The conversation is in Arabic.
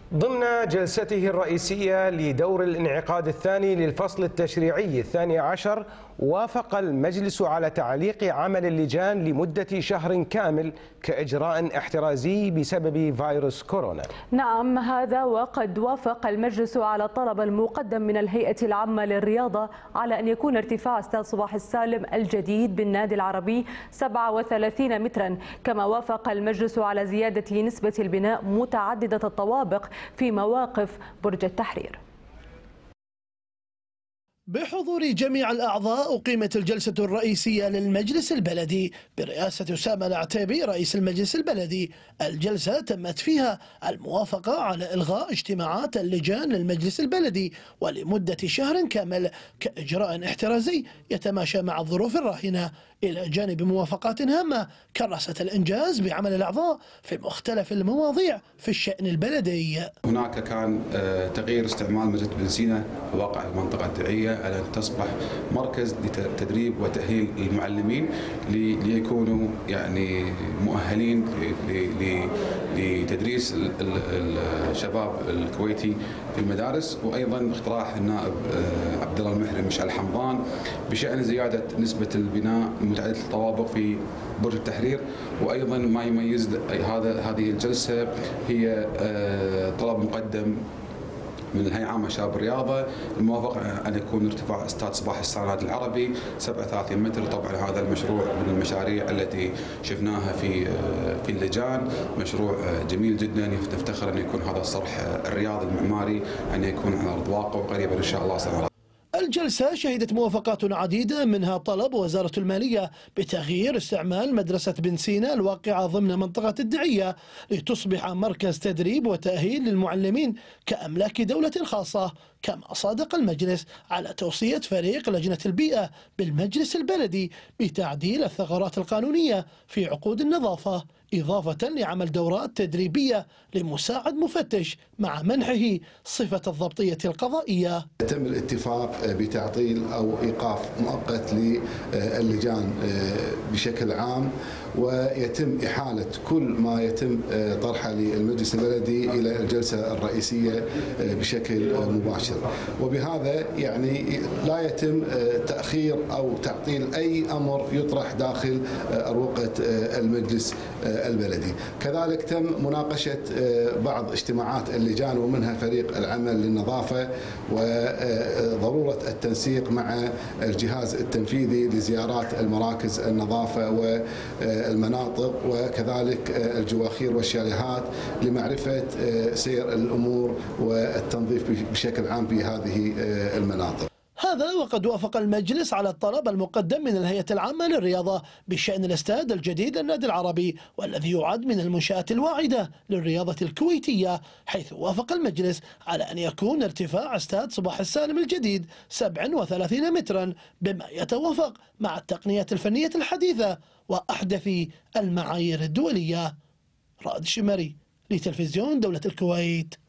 ضمن جلسته الرئيسية لدور الانعقاد الثاني للفصل التشريعي الثاني عشر، وافق المجلس على تعليق عمل اللجان لمدة شهر كامل كإجراء احترازي بسبب فيروس كورونا. نعم، هذا وقد وافق المجلس على الطلب المقدم من الهيئة العامة للرياضة على أن يكون ارتفاع استاد صباح السالم الجديد بالنادي العربي 37 مترا، كما وافق المجلس على زيادة نسبة البناء متعددة الطوابق في مواقف برج التحرير. بحضور جميع الأعضاء أقيمت الجلسة الرئيسية للمجلس البلدي برئاسة أسامة العتيبي رئيس المجلس البلدي. الجلسة تمت فيها الموافقة على إلغاء اجتماعات اللجان للمجلس البلدي ولمدة شهر كامل كإجراء احترازي يتماشى مع الظروف الراهنة، إلى جانب موافقات هامة كرست الإنجاز بعمل الأعضاء في مختلف المواضيع في الشأن البلدي. هناك كان تغيير استعمال مجلة بن سينا واقع المنطقة الدرعية على أن تصبح مركز لتدريب وتأهيل المعلمين ليكونوا يعني مؤهلين لتدريس الشباب الكويتي في المدارس. وأيضا اقتراح النائب عبد الله المحرم مشعل حمضان بشأن زيادة نسبة البناء متعددة الطوابق في برج التحرير. وأيضا ما يميز هذه الجلسة هي طلب مقدم من الهيئة العامة شباب الرياضة الموافقة أن يكون ارتفاع استاد صباح السالم العربي 37 متر. طبعا هذا المشروع من المشاريع التي شفناها في اللجان، مشروع جميل جدا، نفتخر أن يكون هذا الصرح الرياضي المعماري أن يكون على أرض واقع وقريبا إن شاء الله سنرى. الجلسة شهدت موافقات عديدة، منها طلب وزارة المالية بتغيير استعمال مدرسة بن سينا الواقعة ضمن منطقة الدعية لتصبح مركز تدريب وتأهيل للمعلمين كأملاك دولة خاصة. كما صادق المجلس على توصية فريق لجنة البيئة بالمجلس البلدي بتعديل الثغرات القانونية في عقود النظافة، إضافة لعمل دورات تدريبية لمساعد مفتش مع منحه صفة الضبطية القضائية. تم الاتفاق بتعطيل أو إيقاف مؤقت للجان بشكل عام، ويتم إحالة كل ما يتم طرحه للمجلس البلدي إلى الجلسة الرئيسية بشكل مباشر. وبهذا يعني لا يتم تأخير أو تعطيل أي أمر يطرح داخل أروقة المجلس البلدي. كذلك تم مناقشة بعض اجتماعات اللجان ومنها فريق العمل للنظافة وضرورة التنسيق مع الجهاز التنفيذي لزيارات المراكز النظافة والمناطق وكذلك الجواخير والشاليهات لمعرفة سير الأمور والتنظيف بشكل عام في هذه المناطق. هذا وقد وافق المجلس على الطلب المقدم من الهيئة العامة للرياضة بشأن الاستاد الجديد للنادي العربي، والذي يعد من المنشآت الواعدة للرياضة الكويتية، حيث وافق المجلس على أن يكون ارتفاع استاد صباح السالم الجديد 37 مترا بما يتوافق مع التقنيات الفنية الحديثة وأحدث المعايير الدولية. رائد الشمري لتلفزيون دولة الكويت.